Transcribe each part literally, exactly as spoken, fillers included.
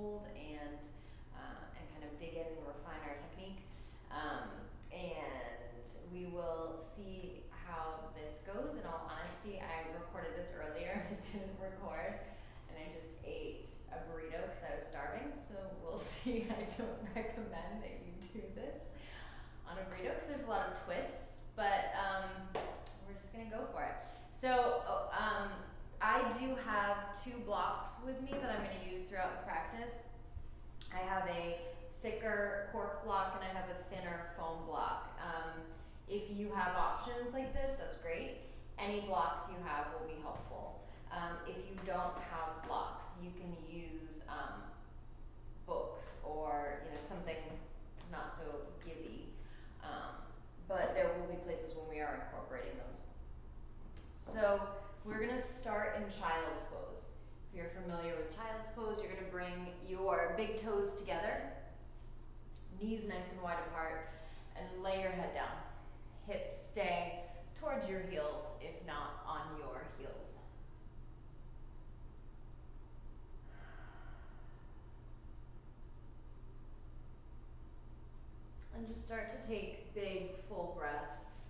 hold and uh, and kind of dig in and refine our technique. Um, and we will see how this goes. In all honesty, I recorded this earlier and it didn't record, and I just ate a burrito because I was starving. So we'll see. I don't recommend that you do this on a burrito because there's a lot of twists, but um, we're just gonna go for it. So um, I do have two blocks with me that I'm gonna use throughout the practice. I have a thicker cork block and I have a thinner foam block. Um, if you have options like this, that's great. Any blocks you have will be helpful. Um, if you don't have blocks, you can use um, books or you know something not so givey. Um, but there will be places when we are incorporating those. So we're gonna start in child's pose. If you're familiar with child's pose, you're gonna bring your big toes together, knees nice and wide apart, and lay your head down. Hips stay towards your heels, if not on your heels. And just start to take big, full breaths.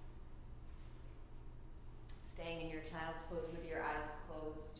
Staying in your child's pose with your eyes closed.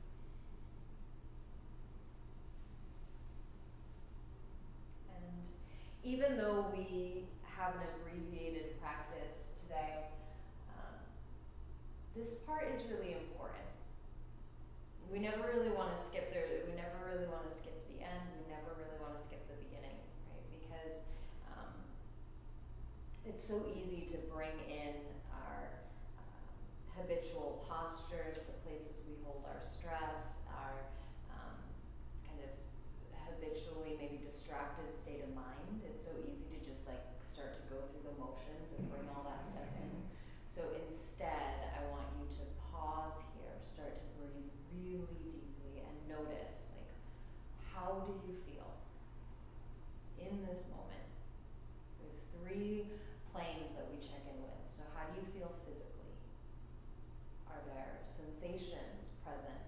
And even though we have an abbreviated practice today, um, this part is really important. We never really want to skip there. We never really want to skip the end. We never really want to skip the beginning, right? Because um, it's so easy to bring in our um, habitual postures, the places we hold our stress, our um, kind of habitually maybe distracted state of mind. It's so easy to just like start to go through the motions and bring all that stuff in. So instead, I want you to pause here, start to breathe really deeply and notice, like, how do you feel in this moment? We have three planes that we check in with. So how do you feel physically? Are there sensations present?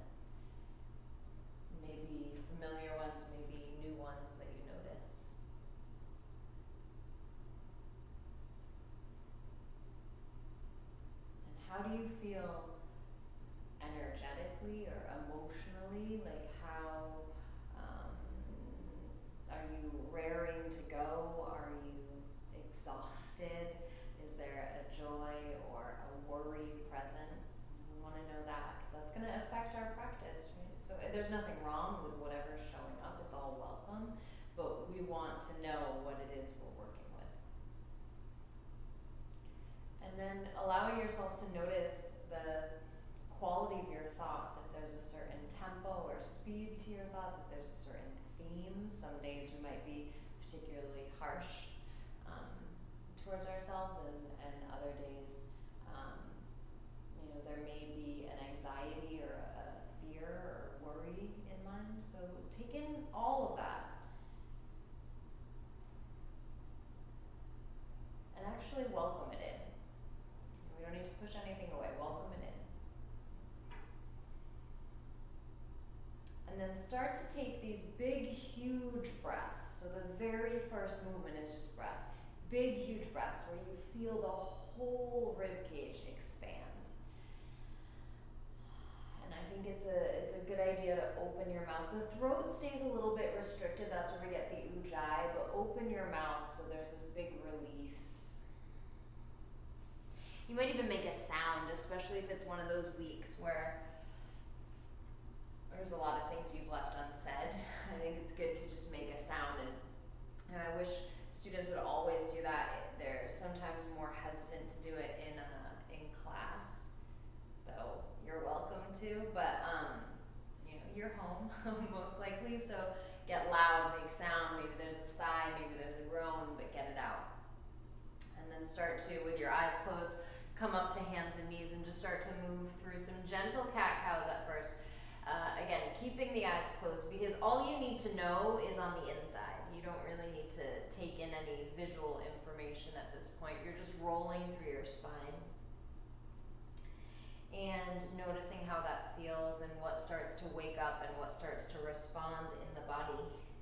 Maybe familiar ones, maybe new ones that you notice. And how do you feel energetically or emotionally? Like how um, are you raring to go? Are you exhausted? Is there a joy or a worry present? We want to know that because that's going to affect our practice, right? So there's nothing wrong with whatever's showing up. It's all welcome, but we want to know what it is we're working with. And then allowing yourself to notice the quality of your thoughts, if there's a certain tempo or speed to your thoughts, if there's a certain theme. Some days we might be particularly harsh um, towards ourselves, and, and other days, um, you know, there may be an anxiety or a, a fear or worry in mind. So take in all of that and actually welcome it in. We don't need to push anything away. Welcome it in. And then start to take these big, huge breaths. So the very first movement is just breath. Big, huge breaths where you feel the whole rib cage expand. And I think it's a it's a good idea to open your mouth. The throat stays a little bit restricted. That's where we get the ujjayi, but open your mouth so there's this big release. You might even make a sound, especially if it's one of those weeks where there's a lot of things you've left unsaid. I think it's good to just make a sound, and, and I wish students would always do that. They're sometimes more hesitant to do it in uh, in class, though you're welcome to. But um, you know, you're home most likely, so get loud, make sound. Maybe there's a sigh, maybe there's a groan, but get it out. And then start to, with your eyes closed, come up to hands and knees and just start to move through some gentle cat cows at first. Uh, again, keeping the eyes closed, because all you need to know is on the inside. You don't really need to take in any visual information at this point. You're just rolling through your spine and noticing how that feels and what starts to wake up and what starts to respond in the body.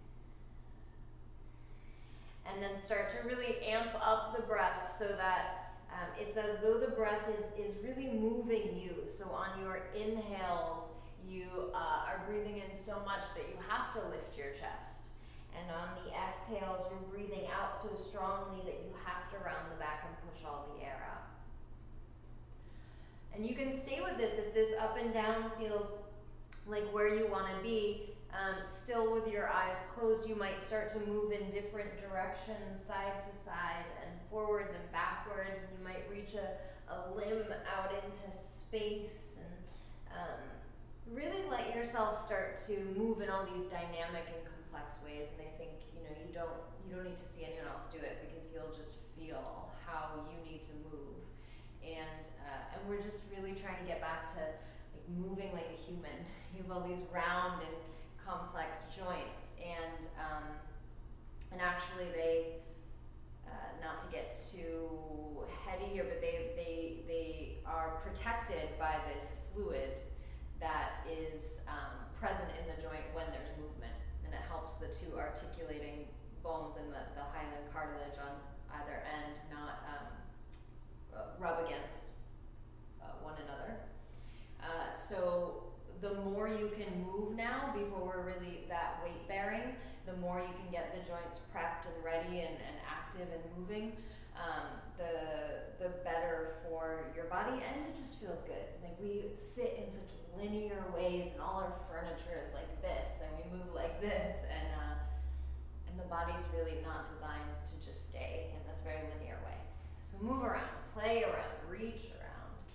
and then start to really amp up the breath so that um, it's as though the breath is, is really moving you. So on your inhales, you uh, are breathing in so much that you have to lift your chest. And on the exhales, you're breathing out so strongly that you have to round the back and push all the air out. And you can stay with this if this up and down feels like where you want to be. Um, still with your eyes closed, you might start to move in different directions, side to side and forwards and backwards, and you might reach a, a limb out into space, and um, really let yourself start to move in all these dynamic and complex ways. And I think, you know, you don't you don't need to see anyone else do it, because you'll just feel how you need to move. And uh, and we're just really trying to get back to like moving like a human. You have all these round and complex joints, and um, and actually they, uh, not to get too heady here, but they they they are protected by this fluid that is um, present in the joint when there's movement, and it helps the two articulating bones and the, the hyaline cartilage on either end not um, uh, rub against uh, one another. Uh, so the more you can move now before we're really that weight bearing, the more you can get the joints prepped and ready and, and active and moving, um, the the better for your body, and it just feels good. Like we sit in such linear ways, and all our furniture is like this, and we move like this, and uh, and the body's really not designed to just stay in this very linear way. So move around, play around, reach around.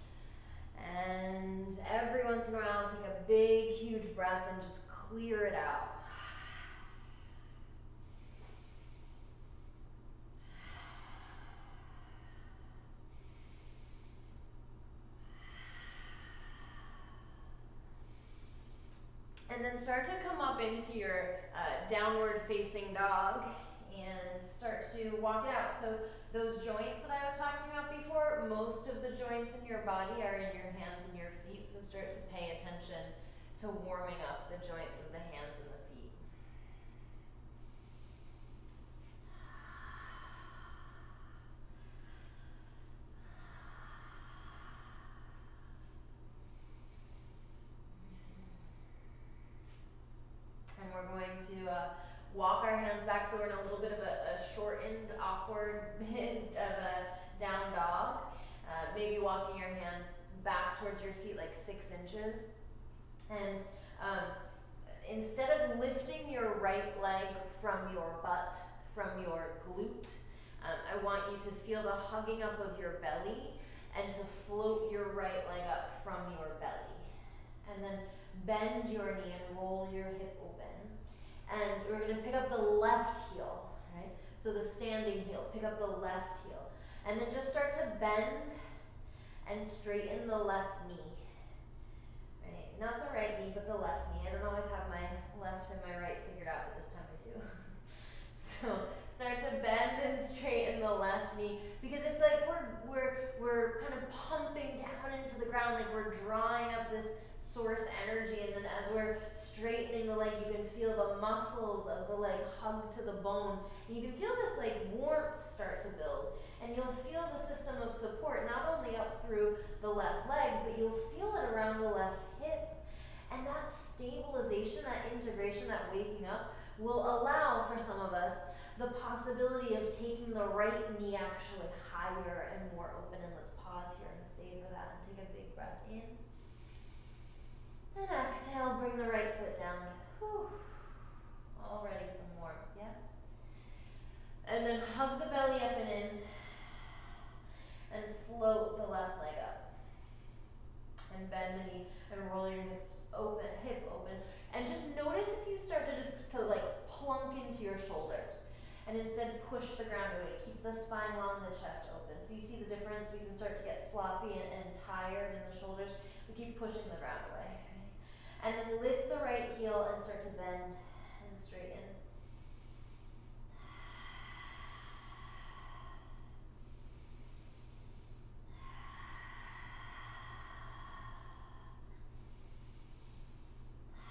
And every once in a while, take a big, huge breath and just clear it out. And then start to come up into your uh, downward facing dog and start to walk it out. So those joints that I was talking about before, most of the joints in your body are in your hands and your feet, so start to pay attention to warming up the joints of the hands and the feet. And we're going to uh, walk our hands back, so we're in a little bit of a, a shortened, awkward bit of a down dog. Uh, maybe walking your hands back towards your feet like six inches. And um, instead of lifting your right leg from your butt, from your glute, um, I want you to feel the hugging up of your belly and to float your right leg up from your belly. And then bend your knee and roll your hip open. And we're going to pick up the left heel, right? So the standing heel, pick up the left heel. And then just start to bend and straighten the left knee. Right? Not the right knee, but the left knee. I don't always have my left and my right figured out, but this time I do. So start to bend and straighten the left knee, because it's like we're we're we're kind of pumping down into the ground, like we're drawing up this source energy, and then as we're straightening the leg, you can feel the muscles of the leg hug to the bone, and you can feel this like warmth start to build, and you'll feel the system of support not only up through the left leg, but you'll feel it around the left hip. And that stabilization, that integration, that waking up will allow for some of us the possibility of taking the right knee actually higher and more open. And let's pause here and savor that and take a big breath in. And exhale, bring the right foot down. Whew. Already some more, yeah? And then hug the belly up and in, and float the left leg up. And bend the knee and roll your hips open, hip open. And just notice if you started to, to like plunk into your shoulders, and instead push the ground away. Keep the spine long, the chest open. So you see the difference? We can start to get sloppy and, and tired in the shoulders. We keep pushing the ground away. And then lift the right heel and start to bend and straighten.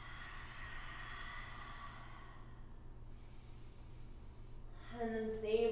And then savor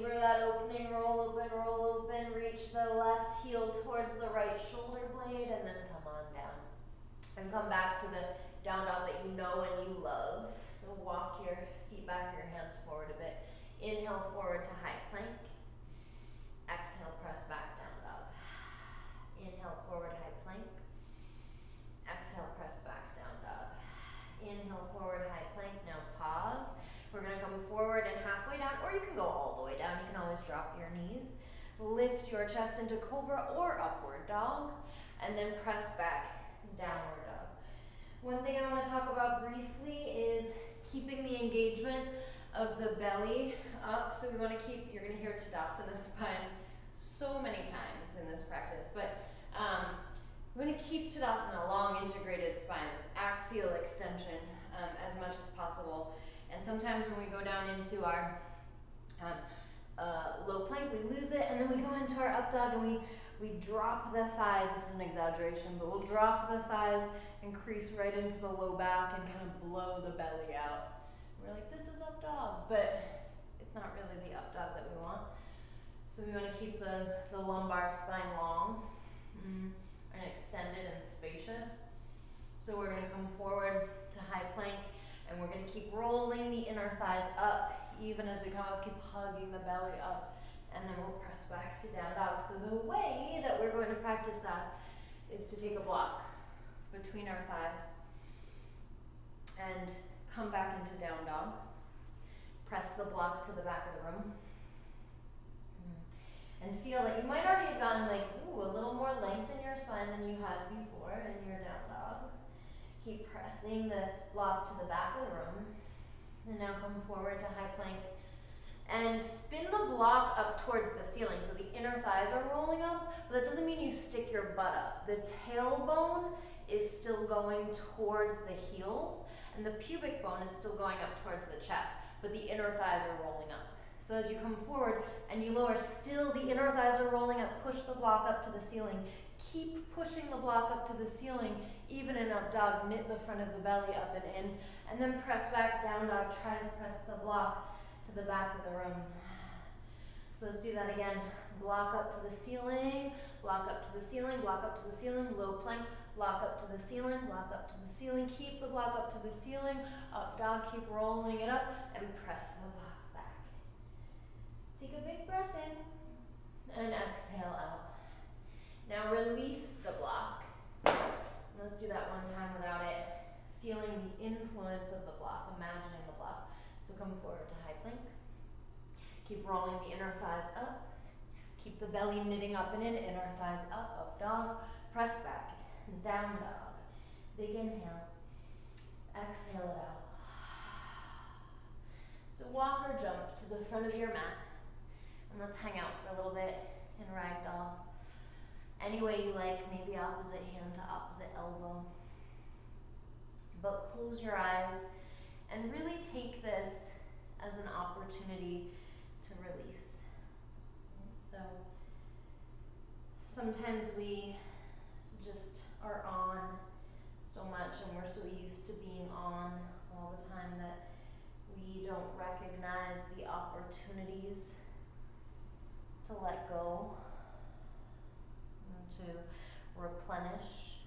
reach the left heel towards the right shoulder blade and then come on down. And come back to the down dog that you know and you love. So walk your feet back, your hands forward a bit. Inhale forward to high plank. Exhale, press back, down dog. Inhale forward, high plank. Exhale, press back, down dog. Inhale forward, high plank. Now pause. We're gonna come forward and halfway down, or you can go all the way down. You can always drop your knees. Lift your chest into cobra or upward dog, and then press back, downward dog. One thing I wanna talk about briefly is keeping the engagement of the belly up. So we wanna keep, you're gonna hear Tadasana spine so many times in this practice, but um, we're gonna keep Tadasana, long integrated spine, this axial extension um, as much as possible. And sometimes when we go down into our um, uh, low plank, we lose it, and then we go into our up dog and we, we drop the thighs. This is an exaggeration, but we'll drop the thighs and crease right into the low back and kind of blow the belly out. We're like, this is up dog, but it's not really the up dog that we want. So we want to keep the, the lumbar spine long mm, and extended and spacious. So we're going to come forward to high plank, and we're going to keep rolling the inner thighs up, even as we come up, keep hugging the belly up, and then we'll press back to down dog. So the way that we're going to practice that is to take a block between our thighs and come back into down dog. Press the block to the back of the room. And feel that you might already have gotten like, ooh, a little more length in your spine than you had before in your down dog. Keep pressing the block to the back of the room. And now come forward to high plank. And spin the block up towards the ceiling. So the inner thighs are rolling up, but that doesn't mean you stick your butt up. The tailbone is still going towards the heels, and the pubic bone is still going up towards the chest, but the inner thighs are rolling up. So as you come forward and you lower, still the inner thighs are rolling up. Push the block up to the ceiling. Keep pushing the block up to the ceiling, even in up dog. Knit the front of the belly up and in, and then press back, down dog. Try to press the block to the back of the room. So let's do that again. Block up to the ceiling, block up to the ceiling, block up to the ceiling, low plank, block up to the ceiling, block up to the ceiling, keep the block up to the ceiling, up dog, keep rolling it up, and press the block back. Take a big breath in, and exhale out. Now release the block. Let's do that one time without it. Feeling the influence of the block, imagining the block. So come forward to high plank. Keep rolling the inner thighs up. Keep the belly knitting up and in, inner thighs up, up dog. Press back, down dog. Big inhale. Exhale it out. So walk or jump to the front of your mat. And let's hang out for a little bit in ragdoll. Any way you like, maybe opposite hand to opposite elbow. But close your eyes and really take this as an opportunity to release. So sometimes we just are on so much, and we're so used to being on all the time that we don't recognize the opportunities to let go and to replenish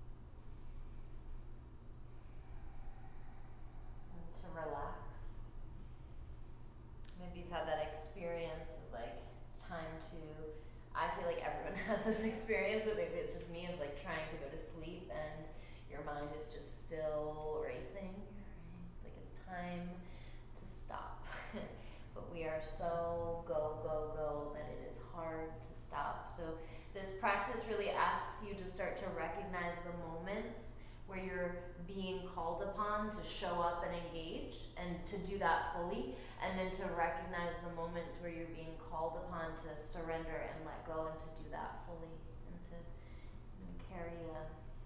and to relax. Maybe you've had that experience of like, it's time to, I feel like everyone has this experience, but maybe it's just me, of like trying to go to sleep and your mind is just still racing. It's like it's time to stop. But we are so go, go, go that it is hard to stop. So this practice really asks you to start to recognize the moments where you're being called upon to show up and engage, and to do that fully, and then to recognize the moments where you're being called upon to surrender and let go, and to do that fully, and to, you know, carry a,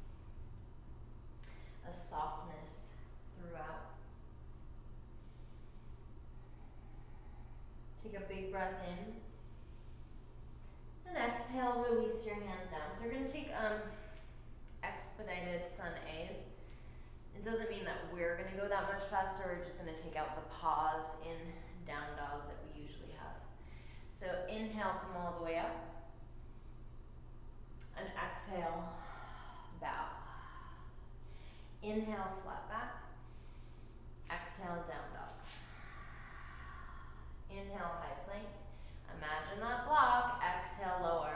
a softness throughout. Take a big breath in. And exhale, release your hands down. So we're going to take um, expedited sun A's. It doesn't mean that we're going to go that much faster. We're just going to take out the pause in down dog that we usually have. So inhale, come all the way up. and exhale, bow. Inhale, flat back. Exhale, down dog. Inhale, high plank. Imagine that block. Exhale, lower.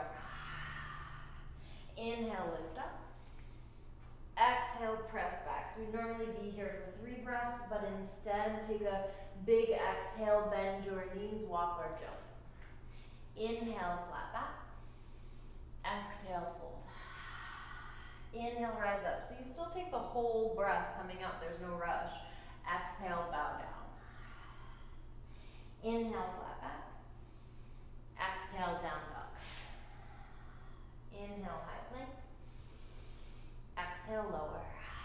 Inhale, lift up. Exhale, press back. So we'd normally be here for three breaths, but instead take a big exhale, bend your knees, walk or jump. Inhale, flat back. Exhale, fold. Inhale, rise up. So you still take the whole breath coming up, there's no rush. Exhale, bow down. Inhale, flat back. Exhale, down dog. Inhale, high plank. Exhale, lower.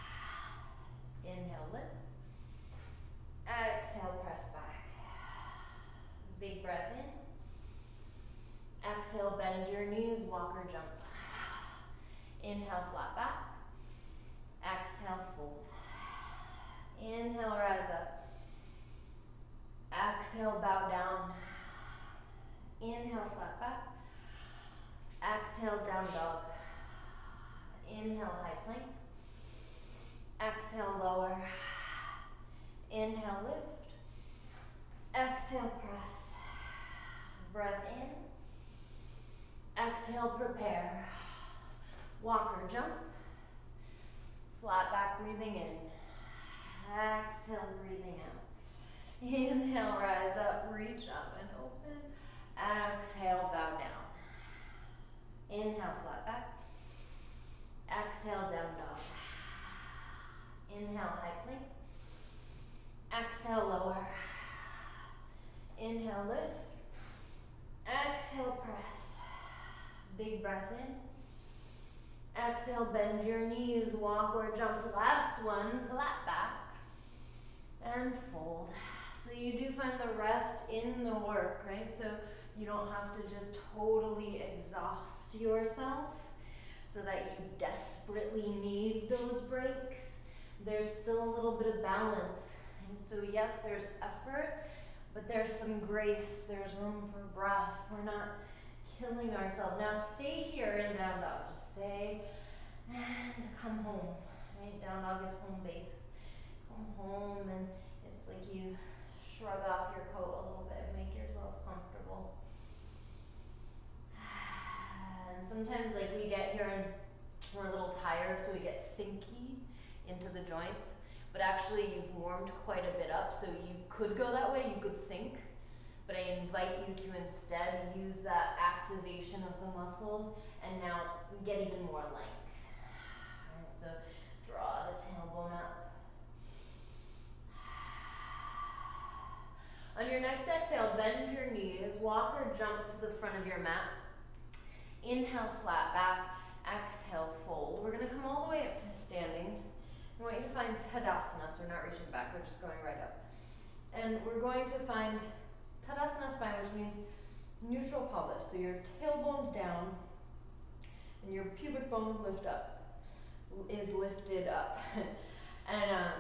Inhale, lift. Exhale, press back. Big breath in. Exhale, bend your knees, walk or jump. Inhale, flat back. Exhale, fold. Inhale, rise up. Exhale, bow down. Inhale, flat back. Exhale, down dog. Inhale, high plank. Exhale, lower. Inhale, lift. Exhale, press. Breath in. Exhale, prepare. Walk or jump. Flat back, breathing in. Exhale, breathing out. Inhale, rise up, reach up and open. Exhale, bow down. Inhale, flat back. Exhale, down dog. Inhale, high plank. Exhale, lower. Inhale, lift. Exhale, press. Big breath in. Exhale, bend your knees, walk or jump. Last one, flat back. And fold. So you do find the rest in the work, right? So you don't have to just totally exhaust yourself so that you desperately need those breaks. There's still a little bit of balance. And so yes, there's effort, but there's some grace, there's room for breath. We're not killing ourselves. Now stay here in down dog. Just stay and come home. Right? Down dog is home base. Come home and it's like you shrug off your coat a little bit and make yourself comfortable. And sometimes like we get here and we're a little tired, so we get sinky into the joints. But actually you've warmed quite a bit up, so you could go that way, you could sink. But I invite you to instead use that activation of the muscles and now get even more length. All right, so draw the tailbone up. On your next exhale, bend your knees, walk or jump to the front of your mat. Inhale, flat back. Exhale, fold. We're going to come all the way up to standing. I want you to find Tadasana, so we're not reaching back, we're just going right up. And we're going to find Tadasana spine, which means neutral pelvis. So your tailbone's down and your pubic bones lift up, is lifted up. and uh,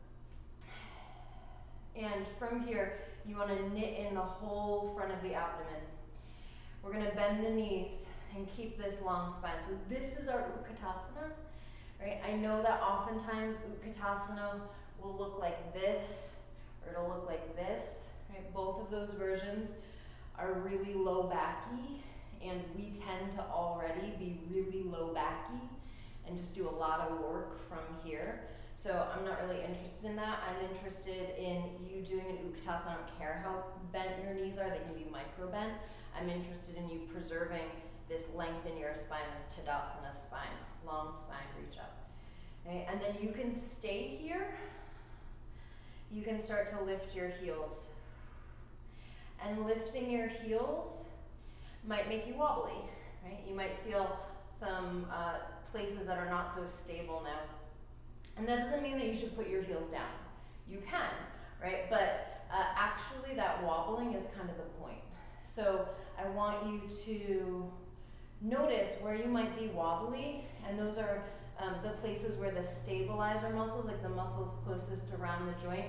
and from here, you want to knit in the whole front of the abdomen. We're going to bend the knees and keep this long spine. So this is our Utkatasana, right? I know that oftentimes Utkatasana will look like this, or it'll look like this, right? Both of those versions are really low backy, and we tend to already be really low backy and just do a lot of work from here. So I'm not really interested in that. I'm interested in you doing an Utkatasana. I don't care how bent your knees are, they can be micro bent. I'm interested in you preserving this length in your spine, this Tadasana spine, long spine, reach up. Okay? And then you can stay here. You can start to lift your heels. And lifting your heels might make you wobbly, right? You might feel some uh, places that are not so stable now. And that doesn't mean that you should put your heels down. You can, right? But uh, actually that wobbling is kind of the point. So I want you to notice where you might be wobbly, and those are um, the places where the stabilizer muscles, like the muscles closest around the joint,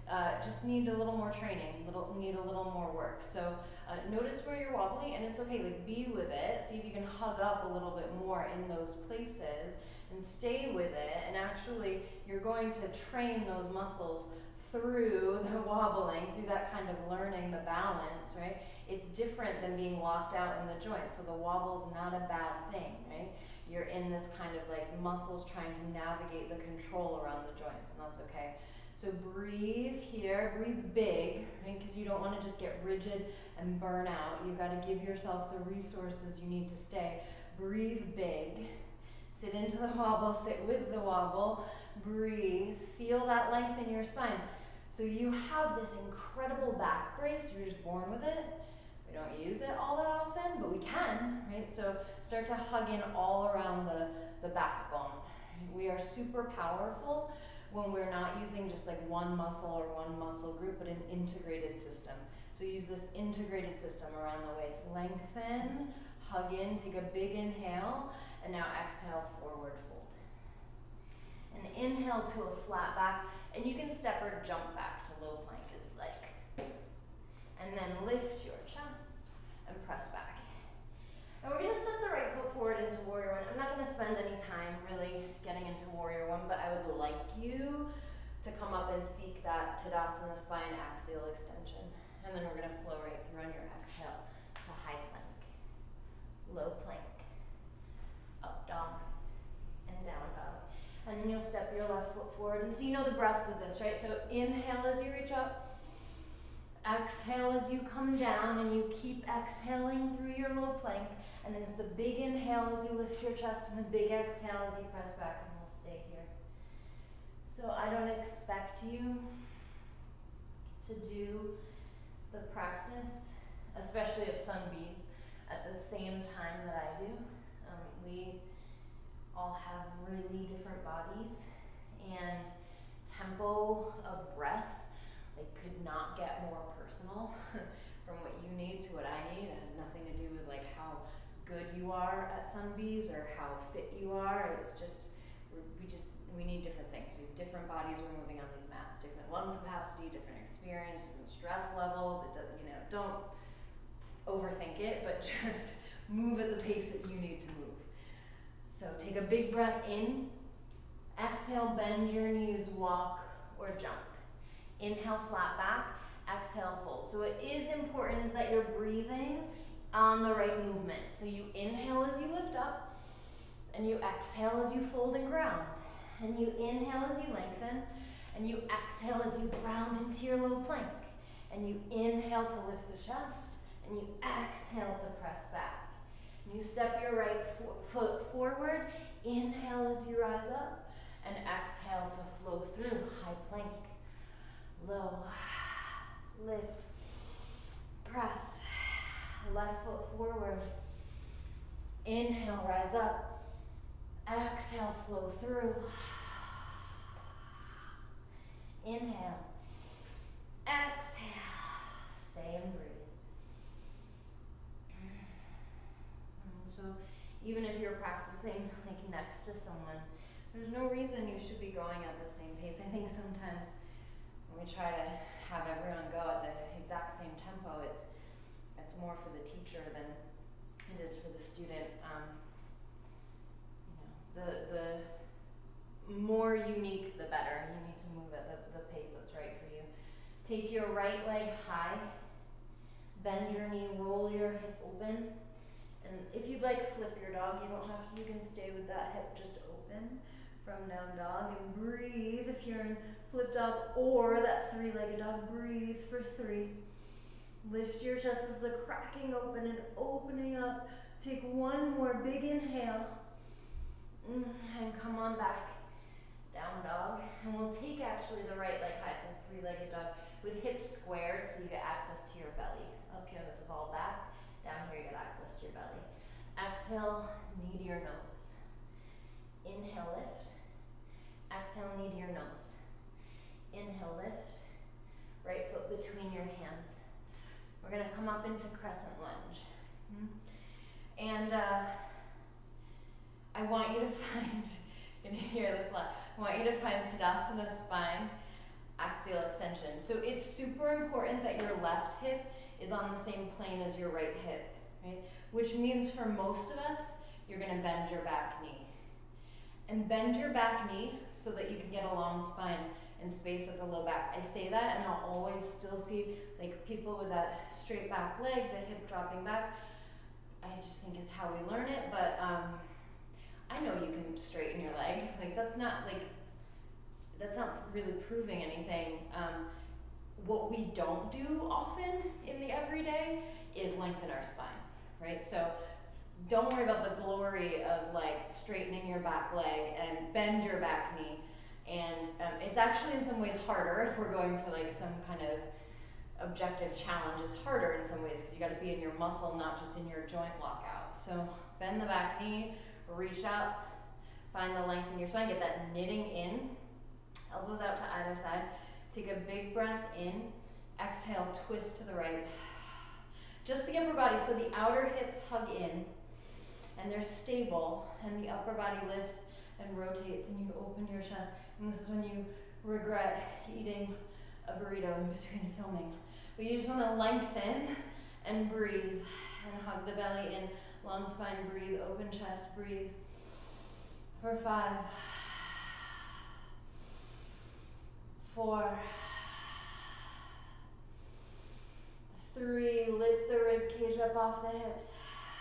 uh, just need a little more training, little need a little more work. So uh, notice where you're wobbling, and it's okay, like be with it. See if you can hug up a little bit more in those places and stay with it. And actually, you're going to train those muscles through the wobbling, through that kind of learning the balance, right? It's different than being locked out in the joint. So the wobble is not a bad thing, right? You're in this kind of like muscles trying to navigate the control around the joints, and that's okay. So breathe here, breathe big, right? Because you don't want to just get rigid and burn out. You got to give yourself the resources you need to stay. Breathe big. Sit into the wobble, sit with the wobble, breathe, feel that length in your spine. So you have this incredible back brace, you're just born with it. We don't use it all that often, but we can, right? So start to hug in all around the, the backbone. We are super powerful when we're not using just like one muscle or one muscle group, but an integrated system. So use this integrated system around the waist. Lengthen, hug in, take a big inhale, and now exhale, forward fold. And inhale to a flat back, and you can step or jump back to low plank as you like. And then lift your chest and press back. And we're gonna step the right foot forward into warrior one. I'm not gonna spend any time really getting into warrior one, but I would like you to come up and seek that Tadasana spine axial extension. And then we're gonna flow right through on your exhale to high plank, low plank, up dog, and down dog. And then you'll step your left foot forward. And so you know the breath with this, right? So inhale as you reach up. Exhale as you come down, and you keep exhaling through your low plank. And then it's a big inhale as you lift your chest, and a big exhale as you press back, and we'll stay here. So I don't expect you to do the practice, especially of sun beads, at the same time that I do. Um, we all have really different bodies, and tempo of breath like could not get more personal from what you need to what I need. It has nothing to do with like how good you are at sun bees or how fit you are. It's just we just we need different things. We have different bodies we're moving on these mats, different lung capacity, different experience, different stress levels. It does, you know, don't overthink it, but just move at the pace that you need to move. So take a big breath in. Exhale, bend your knees, walk or jump. Inhale, flat back. Exhale, fold. So it is important is that you're breathing on the right movement. So you inhale as you lift up, and you exhale as you fold and ground. And you inhale as you lengthen, and you exhale as you ground into your low plank. And you inhale to lift the chest, and you exhale to press back. And you step your right fo foot forward, inhale as you rise up, and exhale to flow through high plank. Low, lift, press, left foot forward. Inhale, rise up. Exhale, flow through. Inhale, exhale, stay and breathe. And so even if you're practicing like next to someone, there's no reason you should be going at the same pace. I think sometimes we try to have everyone go at the exact same tempo. It's it's more for the teacher than it is for the student. Um, you know, the the more unique, the better. You need to move at the, the pace that's right for you. Take your right leg high, bend your knee, roll your hip open, and if you'd like, flip your dog. You don't have to. You can stay with that hip just open from down dog, and breathe if you're in flip dog or that three-legged dog. Breathe for three. Lift your chest as a cracking open and opening up. Take one more big inhale, and come on back, down dog. And we'll take actually the right leg high, so three-legged dog with hips squared so you get access to your belly. Up here, this is all back. Down here, you get access to your belly. Exhale, knee to your nose. Inhale, lift. Exhale, knee to your nose. Inhale, lift. Right foot between your hands. We're gonna come up into crescent lunge. And uh, I want you to find, you're gonna hear this a lot, I want you to find Tadasana spine axial extension. So it's super important that your left hip is on the same plane as your right hip, right? Which means for most of us, you're gonna bend your back knee. And bend your back knee so that you can get a long spine and space at the low back. I say that and I'll always still see like people with that straight back leg, the hip dropping back. I just think it's how we learn it, but um, I know you can straighten your leg. Like that's not like, that's not really proving anything. Um, what we don't do often in the everyday is lengthen our spine, right? So don't worry about the glory of like straightening your back leg and bend your back knee. And um, it's actually in some ways harder if we're going for like some kind of objective challenge. It's harder in some ways because you got to be in your muscle, not just in your joint lockout. So bend the back knee, reach out, find the length in your spine, get that knitting in, elbows out to either side. Take a big breath in, exhale, twist to the right. Just the upper body, so the outer hips hug in and they're stable and the upper body lifts and rotates and you open your chest. And this is when you regret eating a burrito in between filming. But you just want to lengthen and breathe and hug the belly in, long spine, breathe, open chest, breathe. For five, four, three, lift the rib cage up off the hips.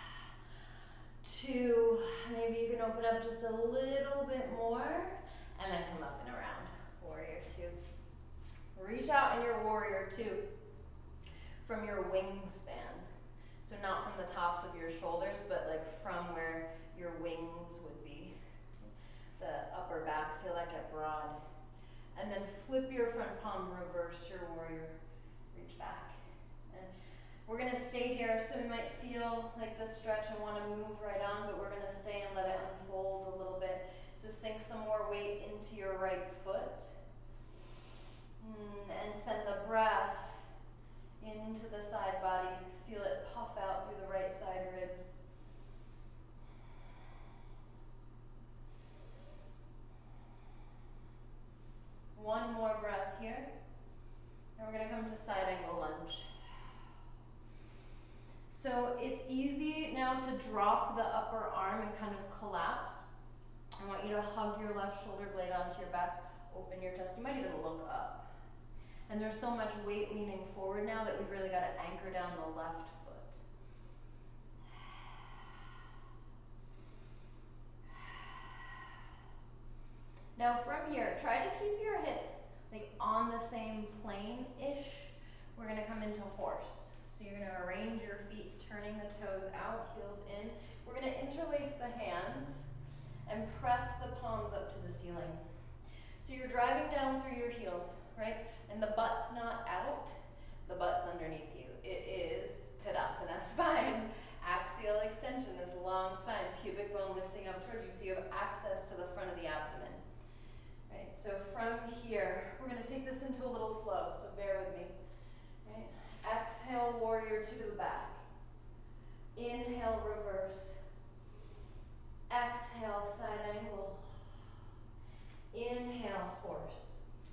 Two, maybe you can open up just a little bit more and then come up and around. Warrior two. Reach out in your warrior two from your wingspan. So not from the tops of your shoulders, but like from where your wings would be. The upper back, feel like it broad. And then flip your front palm, reverse your warrior, reach back. And we're gonna stay here, so we might feel like the stretch and wanna move right on, but we're gonna stay and let it unfold a little bit. So sink some more weight into your right foot. Mm, and send the breath into the side body. Feel it puff out through the right side ribs. One more breath here. And we're gonna come to side angle lunge. So it's easy now to drop the upper arm and kind of collapse. I want you to hug your left shoulder blade onto your back, open your chest. You might even look up. And there's so much weight leaning forward now that we've really got to anchor down the left foot. Now from here, try to keep your hips like on the same plane-ish. We're gonna come into horse. So you're gonna arrange your feet, turning the toes out, heels in. We're gonna interlace the hands and press the palms up to the ceiling. So you're driving down through your heels, right? And the butt's not out, the butt's underneath you. It is Tadasana spine, axial extension, this long spine, pubic bone lifting up towards you so you have access to the front of the abdomen. Right, so from here, we're gonna take this into a little flow, so bear with me. Right? Exhale, warrior two to the back. Inhale, reverse. Exhale, side angle. Inhale, horse.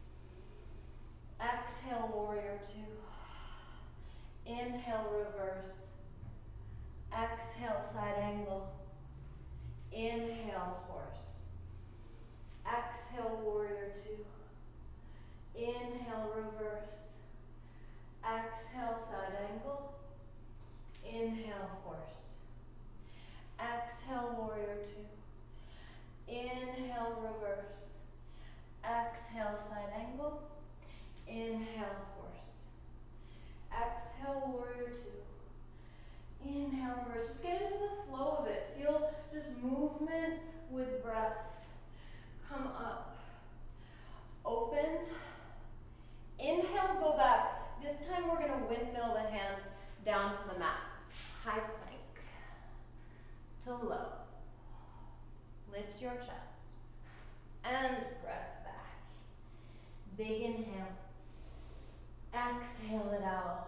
Exhale, warrior two. Inhale, reverse. Exhale, side angle. Inhale, horse. Exhale, warrior two. Inhale, reverse. Exhale, side angle. Inhale, horse. Exhale, warrior two. Inhale, reverse. Exhale, side angle. Inhale, horse. Exhale, warrior two. Inhale, reverse. Just get into the flow of it. Feel just movement with breath. Come up. Open. Inhale, go back. This time we're gonna windmill the hands down to the mat. High plank to low. Lift your chest and press back. Big inhale. Exhale it out.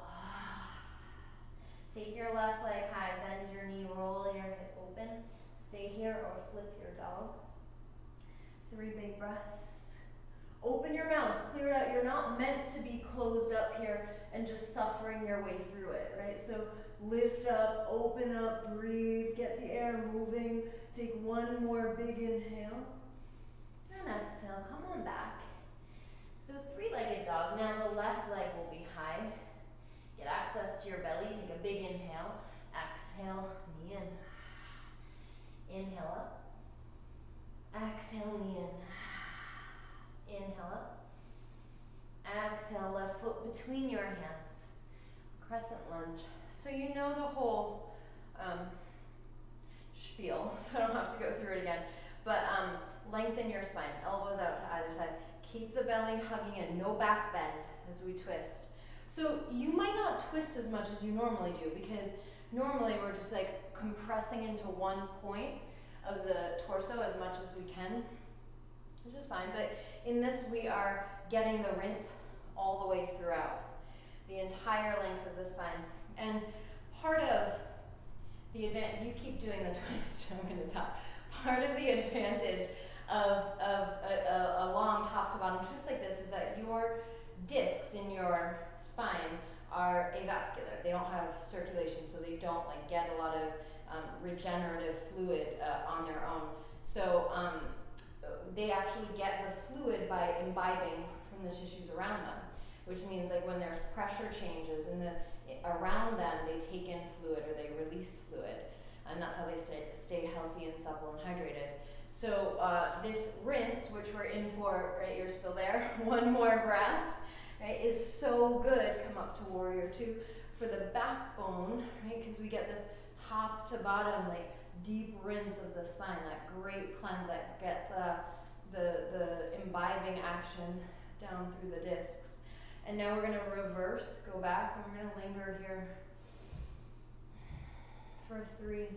Take your left leg high, bend your knee, roll your hip open. Stay here or flip your dog. Three big breaths. Open your mouth, clear it out. You're not meant to be closed up here and just suffering your way through it, right? So lift up, open up, breathe, get the air moving. Take one more big inhale. And exhale, come on back. So three-legged dog. Now the left leg will be high. Get access to your belly, take a big inhale. Exhale, knee in. Inhale up. Exhale, knee in. Inhale up. Exhale, left foot between your hands. Crescent lunge. So you know the whole um, spiel, so I don't have to go through it again. But um, lengthen your spine, elbows out to either side. Keep the belly hugging in, no back bend as we twist. So you might not twist as much as you normally do, because normally we're just like compressing into one point of the torso as much as we can, which is fine. But in this, we are getting the rinse all the way throughout, the entire length of the spine. And part of the advantage, you keep doing the twist, I'm gonna talk. Part of the advantage of, of a, a, a long top to bottom twist like this is that your discs in your spine are avascular. They don't have circulation, so they don't like get a lot of um, regenerative fluid uh, on their own. So um, they actually get the fluid by imbibing from the tissues around them, which means like when there's pressure changes in the around them, they take in fluid or they release fluid, and that's how they stay, stay healthy and supple and hydrated. So uh, this rinse, which we're in for, right, you're still there, one more breath, right, is so good. Come up to warrior two for the backbone, right, because we get this top to bottom, like deep rinse of the spine, that great cleanse that gets uh, the, the imbibing action down through the discs. And now we're gonna reverse, go back, and we're gonna linger here for three.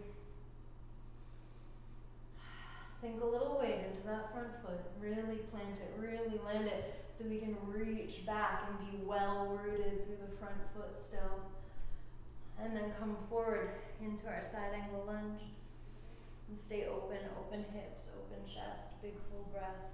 Sink a little weight into that front foot, really plant it, really land it, so we can reach back and be well rooted through the front foot still. And then come forward into our side angle lunge. And stay open, open hips, open chest, big full breaths.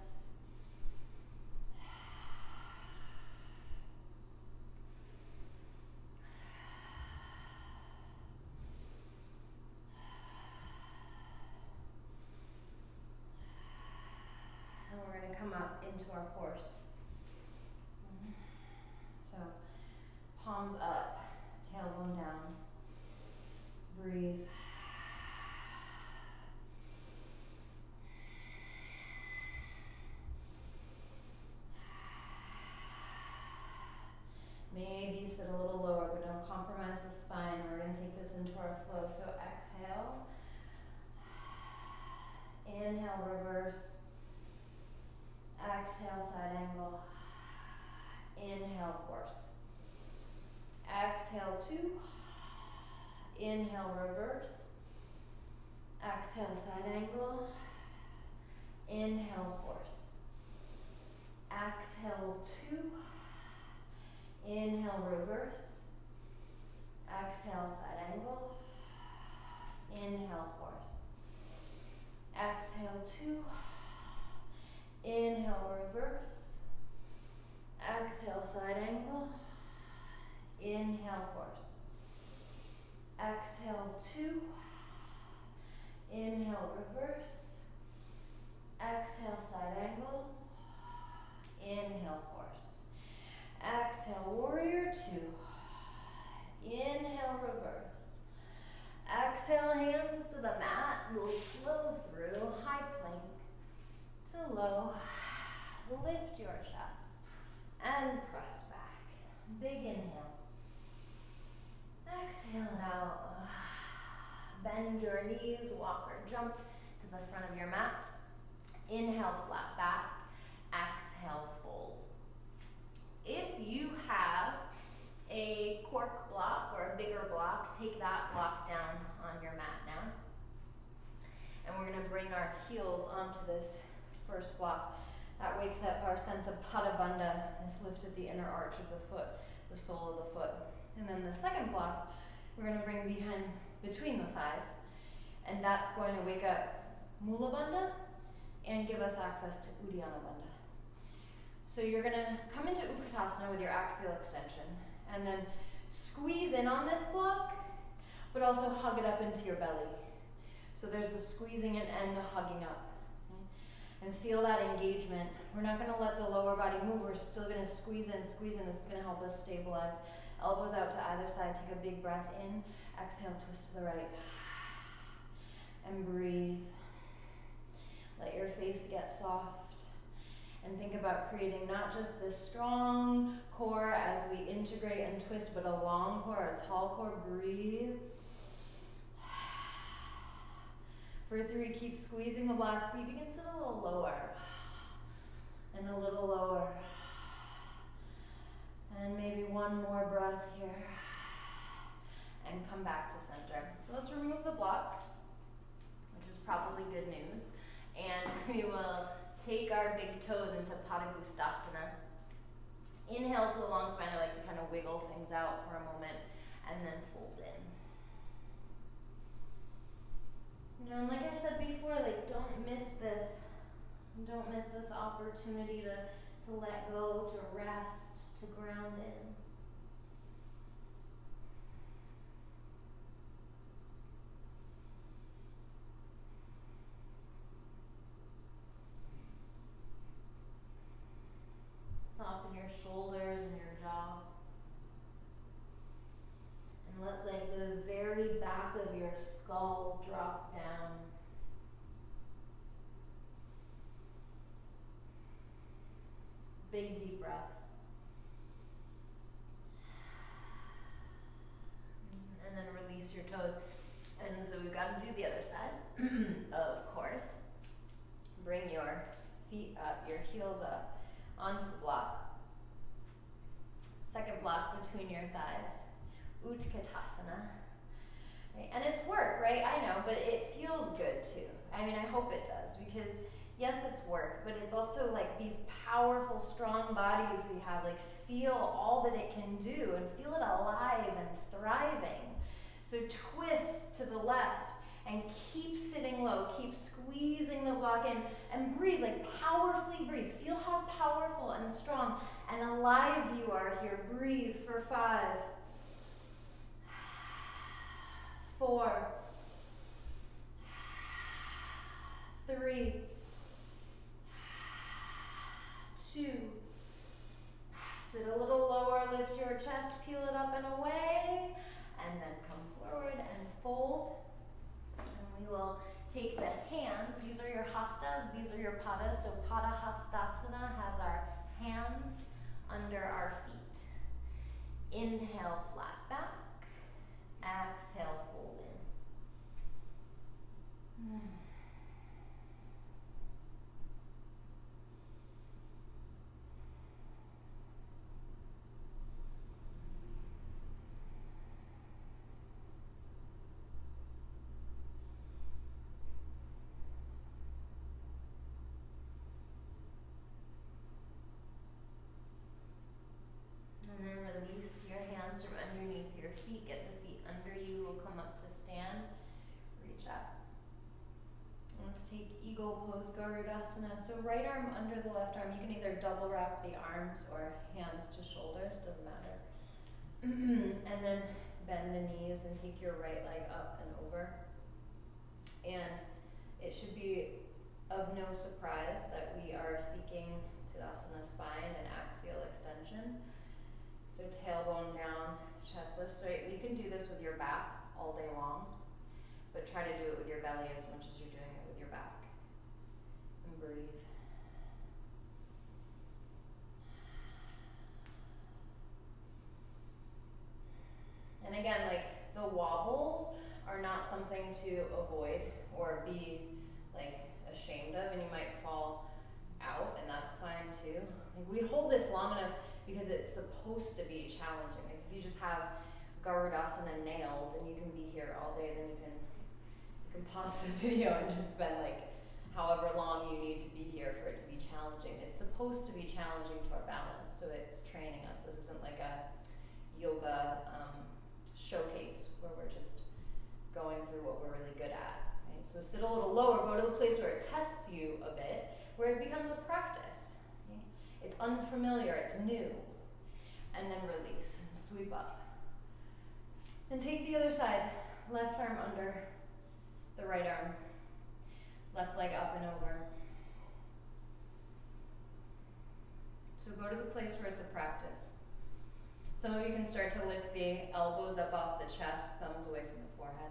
And we're going to come up into our horse. So, palms up, tailbone down. Breathe. Maybe sit a little lower, but don't compromise the spine. We're going to take this into our flow. So exhale. Inhale, reverse. Exhale, side angle. Inhale, horse. Exhale, two. Inhale, reverse. Exhale, side angle. Inhale, horse. Exhale, two. Inhale, reverse. Exhale, side angle. Inhale, horse. Exhale, two. Inhale, reverse. Exhale, side angle. Inhale, horse. Exhale, two. Inhale, reverse. Exhale, side angle. Inhale, horse. Exhale, warrior two. Inhale, reverse. Exhale, hands to the mat. We'll flow through high plank to low. Lift your chest and press back. Big inhale. Exhale it out. Bend your knees, walk or jump to the front of your mat. Inhale, flat back. Exhale, fold. If you have a cork block or a bigger block, take that block down on your mat now. And we're going to bring our heels onto this first block. That wakes up our sense of Pada Bandha. It's lifted the inner arch of the foot, the sole of the foot. And then the second block, we're going to bring behind, between the thighs. And that's going to wake up Mula Bandha and give us access to Uddiyana Bandha. So you're gonna come into Utkatasana with your axial extension and then squeeze in on this block, but also hug it up into your belly. So there's the squeezing in and the hugging up. Okay? And feel that engagement. We're not gonna let the lower body move. We're still gonna squeeze in, squeeze in. This is gonna help us stabilize. Elbows out to either side. Take a big breath in. Exhale, twist to the right. And breathe. Let your face get soft. And think about creating not just this strong core as we integrate and twist, but a long core, a tall core. Breathe. For three, keep squeezing the block. See if you can sit a little lower. And a little lower. And maybe one more breath here. And come back to center. So let's remove the block, which is probably good news. And we will take our big toes into Padangusthasana. Inhale to the long spine. I like to kind of wiggle things out for a moment and then fold in. You know, and like I said before, like don't miss this. Don't miss this opportunity to, to let go, to rest, to ground in. Soften your shoulders and your jaw. And let like the very back of your skull drop down. Big deep breaths. And then release your toes. And so we've got to do the other side, of course. Bring your feet up, your heels up onto the block. Second block between your thighs. Utkatasana. Right? And it's work, right? I know, but it feels good too. I mean, I hope it does, because yes, it's work, but it's also like these powerful, strong bodies we have. Like, feel all that it can do and feel it alive and thriving. So twist to the left and keep sitting low. Keep squeezing the block in and breathe, like powerfully breathe. Feel how powerful and strong and alive you are here. Breathe for five, four, three, two. Sit a little lower, lift your chest, peel it up and away, and then come forward and fold. And we will take the hands. These are your hastas, these are your padas. So Padahastasana has our hands under our feet. Inhale, flat back. Exhale, fold in. Mm. And then release your hands from underneath your feet. Get the feet under you. We'll come up to stand. Reach up. Let's take Eagle Pose, Garudasana. So right arm under the left arm. You can either double wrap the arms or hands to shoulders. Doesn't matter. And then bend the knees and take your right leg up and over. And it should be of no surprise that we are seeking Tadasana spine and axial extension. So tailbone down, chest lift straight. You can do this with your back all day long, but try to do it with your belly as much as you're doing it with your back. And breathe. And again, like the wobbles are not something to avoid or be like ashamed of, and you might fall out, and that's fine too. Like, we hold this long enough because it's supposed to be challenging. Like if you just have Garudasana nailed and you can be here all day, then you can you can pause the video and just spend like however long you need to be here for it to be challenging. It's supposed to be challenging to our balance, so it's training us. This isn't like a yoga um, showcase where we're just going through what we're really good at. Right? So sit a little lower, go to the place where it tests you a bit, where it becomes a practice. Okay? It's unfamiliar, it's new. And then release and sweep up. And take the other side. Left arm under the right arm. Left leg up and over. So go to the place where it's a practice. Some of you can start to lift the elbows up off the chest, thumbs away from the forehead.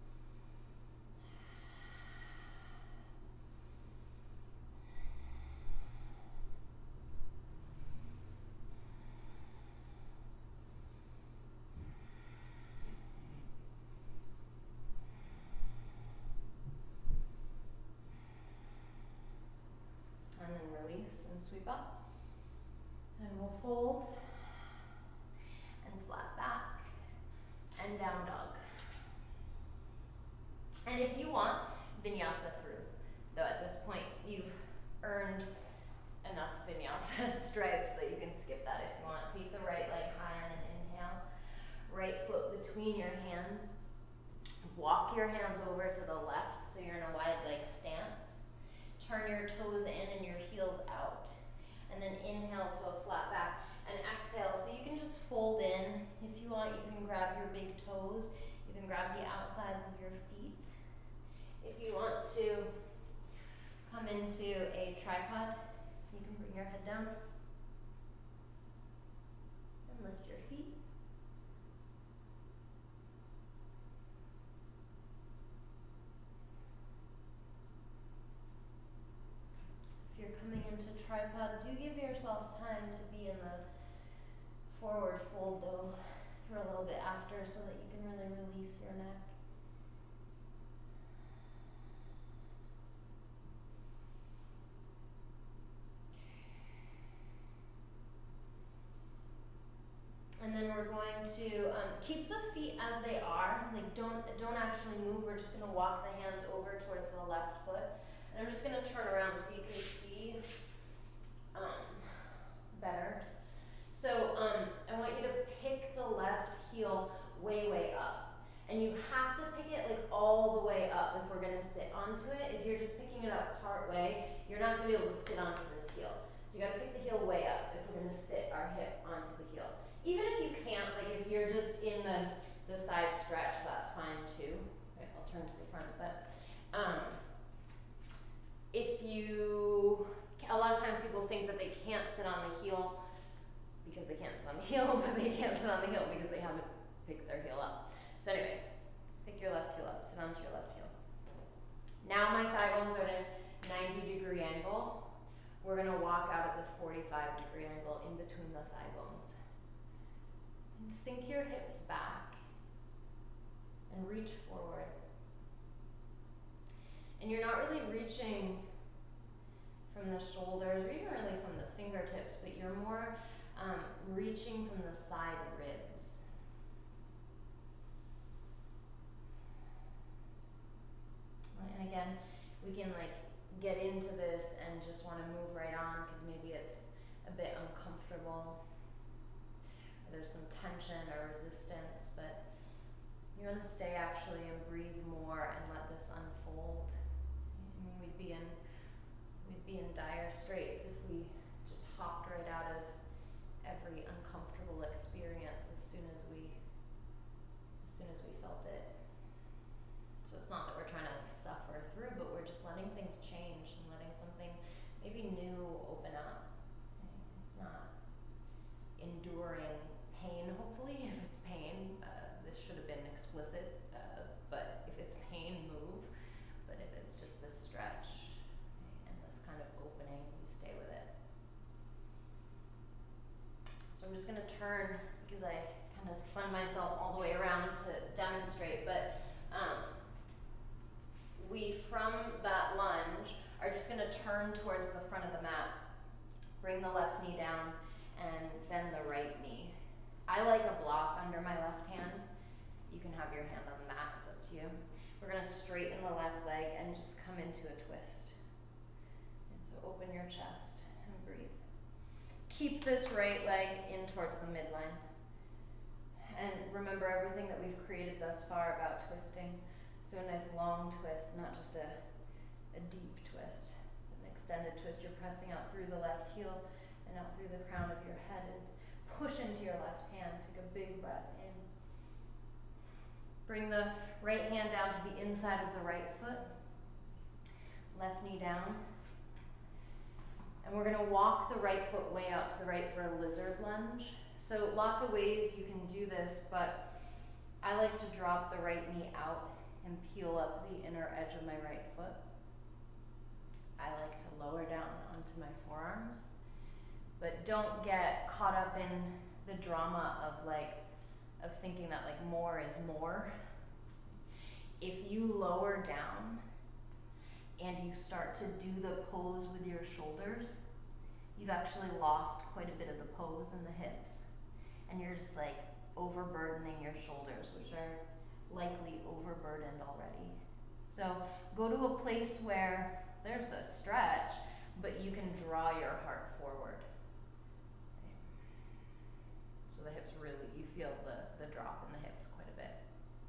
And then release and sweep up. And we'll fold and flat back and down dog. And if you want, vinyasa through. Though at this point you've earned enough vinyasa stripes that you can skip that if you want. Take the right leg high on an inhale. Right foot between your hands. Walk your hands over to the left so you're in a wide leg stance. Turn your toes in and your heels out. And then inhale to a flat back and exhale. So you can just fold in. If you want, you can grab your big toes. You can grab the outsides of your feet. If you want to come into a tripod, you can bring your head down and lift your feet. If you're coming into tripod, do give yourself time to be in the forward fold though for a little bit after so that you can really release your neck. And then we're going to um, keep the feet as they are. Like don't don't actually move. We're just going to walk the hands over towards the left foot. And I'm just going to turn around so you can see um, better. So um, I want you to pick the left heel way, way up. And you have to pick it like all the way up if we're going to sit onto it. If you're just picking it up part way, you're not going to be able to sit onto this heel. So you got to pick the heel way up if we're going to sit our hip onto the heel. Even if you can't, like if you're just in the, the side stretch, that's fine too. Right, I'll turn to the front, but um, if you, a lot of times people think that they can't sit on the heel because they can't sit on the heel, but they can't sit on the heel because they haven't picked their heel up. So anyways, pick your left heel up, sit onto your left heel. Now my thigh bones are at a ninety degree angle. We're gonna walk out at the forty-five degree angle in between the thigh bones. And sink your hips back and reach forward. And you're not really reaching from the shoulders or even really from the fingertips, but you're more um, reaching from the side ribs. And again, we can like get into this and just want to move right on because maybe it's a bit uncomfortable. There's some tension or resistance, but you want to stay actually and breathe more and let this unfold. I mean, we'd be in we'd be in dire straits if we just hopped right out of every uncomfortable experience as soon as we as soon as we felt it. So it's not that we're trying to like suffer through, but we're just letting things change and letting something maybe new open up. It's not enduring pain, hopefully. If it's pain, uh, this should have been explicit, uh, but if it's pain, move. But if it's just this stretch and this kind of opening, we stay with it. So I'm just going to turn because I kind of spun myself all the way around to demonstrate, but um, we, from that lunge, are just going to turn towards the front of the mat, bring the left knee down, and bend the right knee. I like a block under my left hand. You can have your hand on the mat, it's up to you. We're gonna straighten the left leg and just come into a twist. And so open your chest and breathe. Keep this right leg in towards the midline. And remember everything that we've created thus far about twisting. So a nice long twist, not just a, a deep twist. An extended twist, you're pressing out through the left heel and out through the crown of your head, and push into your left hand. Take a big breath in. Bring the right hand down to the inside of the right foot. Left knee down. And we're going to walk the right foot way out to the right for a lizard lunge. So lots of ways you can do this, but I like to drop the right knee out and peel up the inner edge of my right foot. I like to lower down onto my forearms, but don't get caught up in the drama of like, of thinking that like more is more. If you lower down and you start to do the pose with your shoulders, you've actually lost quite a bit of the pose in the hips. And you're just like overburdening your shoulders, which are likely overburdened already. So go to a place where there's a stretch, but you can draw your heart forward. Okay. So the hips really, you feel the, the drop in the hips quite a bit.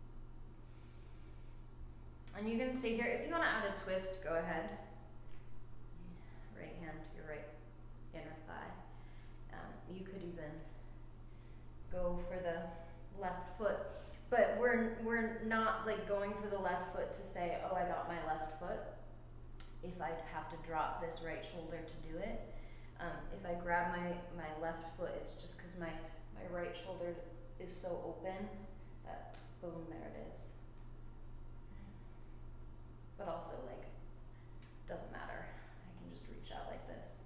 And you can stay here. If you want to add a twist, go ahead. Right hand to your right inner thigh. Um, you could even go for the left foot, but we're we're not like going for the left foot to say, oh, I got my left foot. If I have to drop this right shoulder to do it, um, if I grab my my left foot, it's just because my my right shoulder is so open that boom, there it is. But also, like, doesn't matter. I can just reach out like this.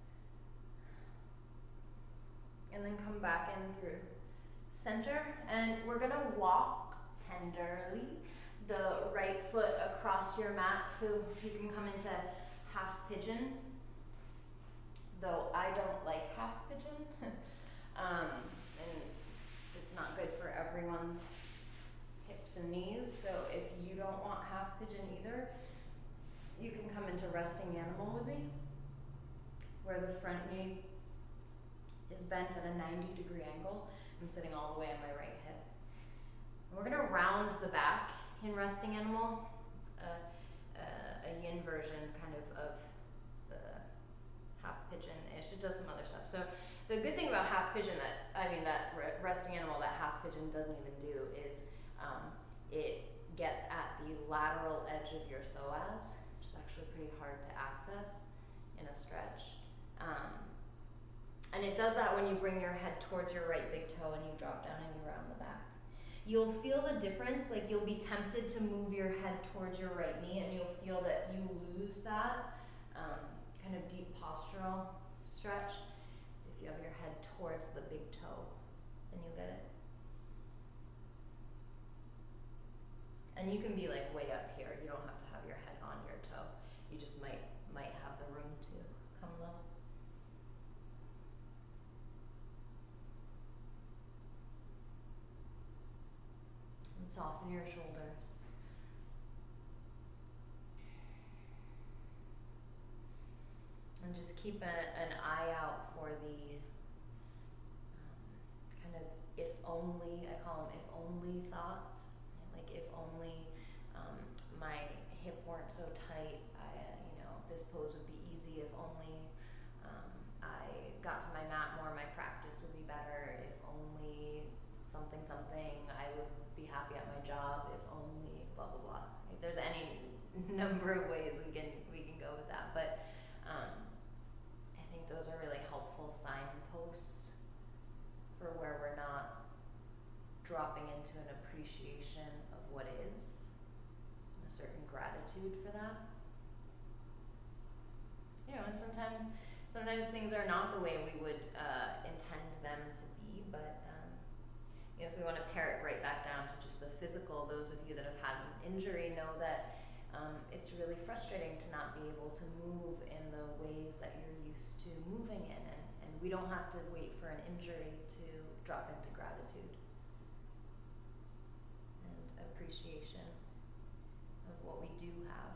And then come back in through center. And we're gonna walk tenderly the right foot across your mat, so you can come into half pigeon. Though I don't like half pigeon. um, and it's not good for everyone's hips and knees. So if you don't want half pigeon either, you can come into resting animal with me, where the front knee is bent at a ninety degree angle. I'm sitting all the way on my right hip. And we're gonna round the back in resting animal. It's a, a, a yin version kind of of the half pigeon-ish. It does some other stuff. So the good thing about half pigeon that, I mean that re resting animal that half pigeon doesn't even do is um, it gets at the lateral edge of your psoas, pretty hard to access in a stretch. Um, and it does that when you bring your head towards your right big toe and you drop down and you round the back. You'll feel the difference, like you'll be tempted to move your head towards your right knee and you'll feel that you lose that um, kind of deep postural stretch if you have your head towards the big toe. And you get it? And you can be like way up here. You don't have to have your head on your toe. You just might might have the room to come low. And soften your shoulders. And just keep a, an eye out for the um, kind of if only, I call them if only thoughts. Like if only um, my hip weren't so tight, this pose would be easy. If only um, I got to my mat more, my practice would be better. If only something something, I would be happy at my job. If only blah blah blah. Like there's any number of ways we can we can go with that, but um, I think those are really helpful signposts for where we're not dropping into an appreciation of what is, and a certain gratitude for that. You know, and sometimes, sometimes things are not the way we would uh, intend them to be, but um, you know, if we want to pare it right back down to just the physical, those of you that have had an injury know that um, it's really frustrating to not be able to move in the ways that you're used to moving in, and, and we don't have to wait for an injury to drop into gratitude and appreciation of what we do have.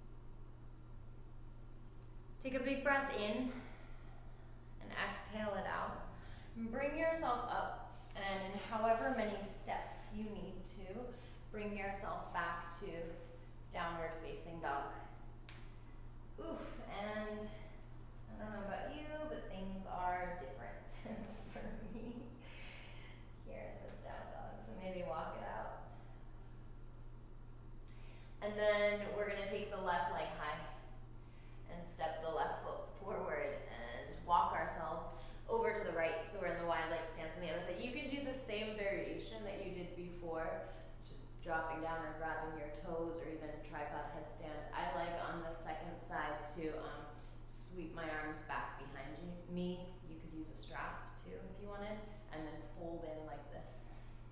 Take a big breath in and exhale it out. And bring yourself up, and in however many steps you need to, bring yourself back to downward facing dog. Oof, and I don't know about you, but things are different for me here in this down dog. So maybe walk it out. And then we're gonna take the left leg high and step the left foot forward and walk ourselves over to the right. So we're in the wide leg stance on the other side. You can do the same variation that you did before, just dropping down or grabbing your toes or even tripod headstand. I like on the second side to um, sweep my arms back behind you, me. You could use a strap too if you wanted, and then fold in like this.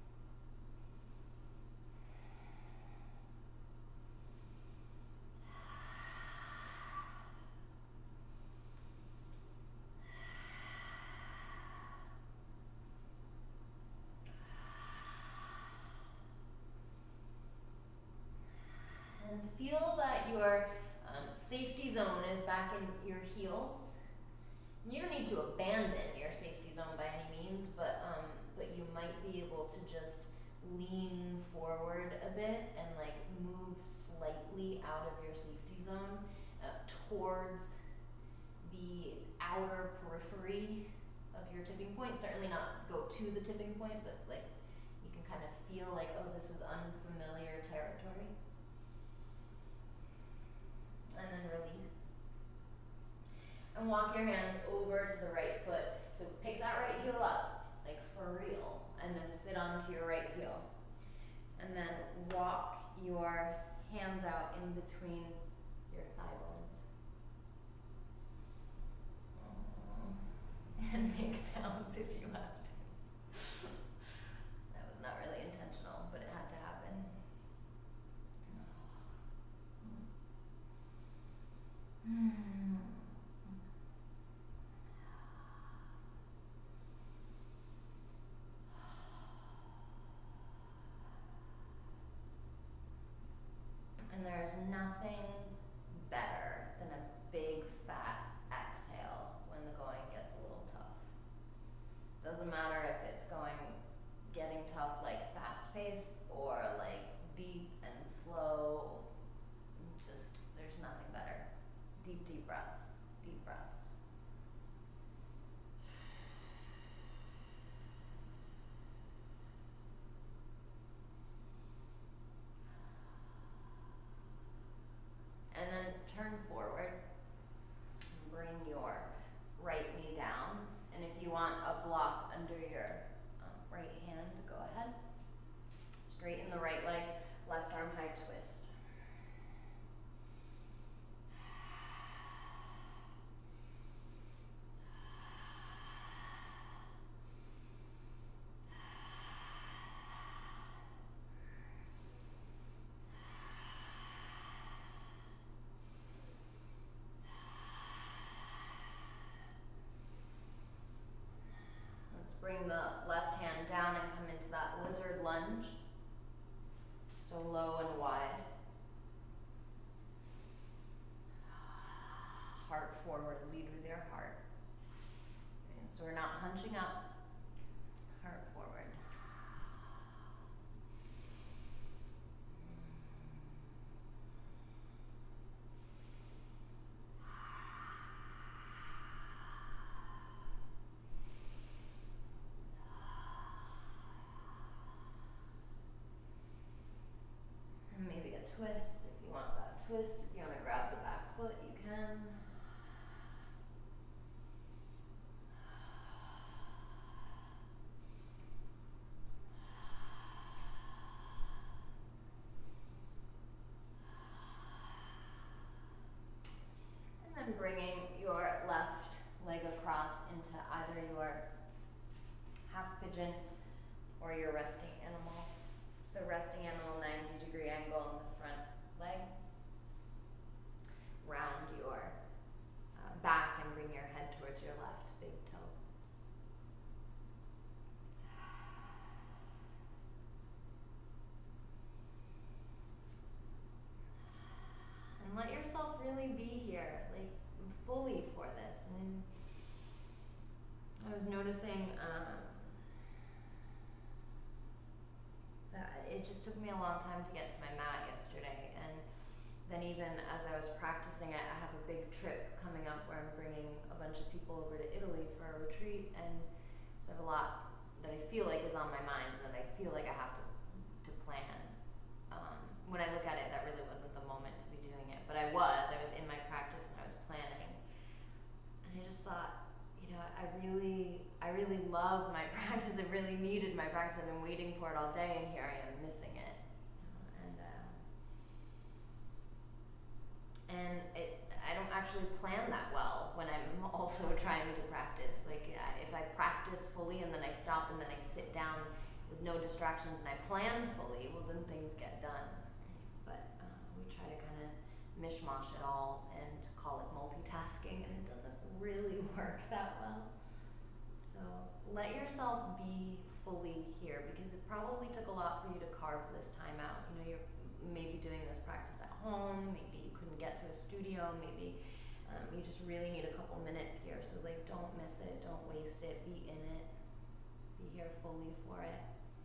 And feel that your um, safety zone is back in your heels. You don't need to abandon your safety zone by any means, but um, but you might be able to just lean forward a bit and like move slightly out of your safety zone uh, towards the outer periphery of your tipping point. Certainly not go to the tipping point, but like you can kind of feel like, oh, this is unfamiliar territory. And then release. And walk your hands over to the right foot. So pick that right heel up, like for real, and then sit onto your right heel. And then walk your hands out in between your thigh bones. Mm. And make sounds if you have to. That was not really intentional, but it had to happen. Mm. And there's nothing better than a big fat exhale when the going gets a little tough. Doesn't matter if it's going, getting tough like fast paced or like deep and slow. Just, there's nothing better. Deep, deep breaths, deep breaths. And then turn forward and bring your right knee down. And if you want a block under your um, right hand, go ahead. Straighten the right leg, left arm high twist. Bring the left hand down and come into that lizard lunge. So low and wide. Heart forward, lead with your heart. And so we're not hunching up, heart forward. Maybe a twist if you want that twist. If you want to grab the back foot, you can. And then bringing your left leg across into either your half pigeon or your resting animal. So resting animal, ninety degree angle in the front leg. Round your uh, back and bring your head towards your left big toe. And let yourself really be here, like fully for this. I mean, I was noticing um, that it just took me a long time to get to my mat yesterday, and then even as I was practicing it, I have a big trip coming up where I'm bringing a bunch of people over to Italy for a retreat, and so I have a lot that I feel like is on my mind and that I feel like I have to to plan. Um, when I look at it, that really wasn't the moment to be doing it, but I was. I was in my practice and I was planning, and I just thought, you know, I really, I really love my practice. I really needed my practice. I've been waiting for it all day, and here I am missing it. And uh, and it's, I don't actually plan that well when I'm also trying to practice. Like uh, if I practice fully and then I stop and then I sit down with no distractions and I plan fully, well then things get done. But uh, we try to kind of mishmash it all and call it multitasking, and it doesn't really work that well. So let yourself be fully here, because it probably took a lot for you to carve this time out. You know, you're maybe doing this practice at home, maybe you couldn't get to a studio, maybe um, you just really need a couple minutes here. So like, don't miss it, don't waste it, be in it, be here fully for it.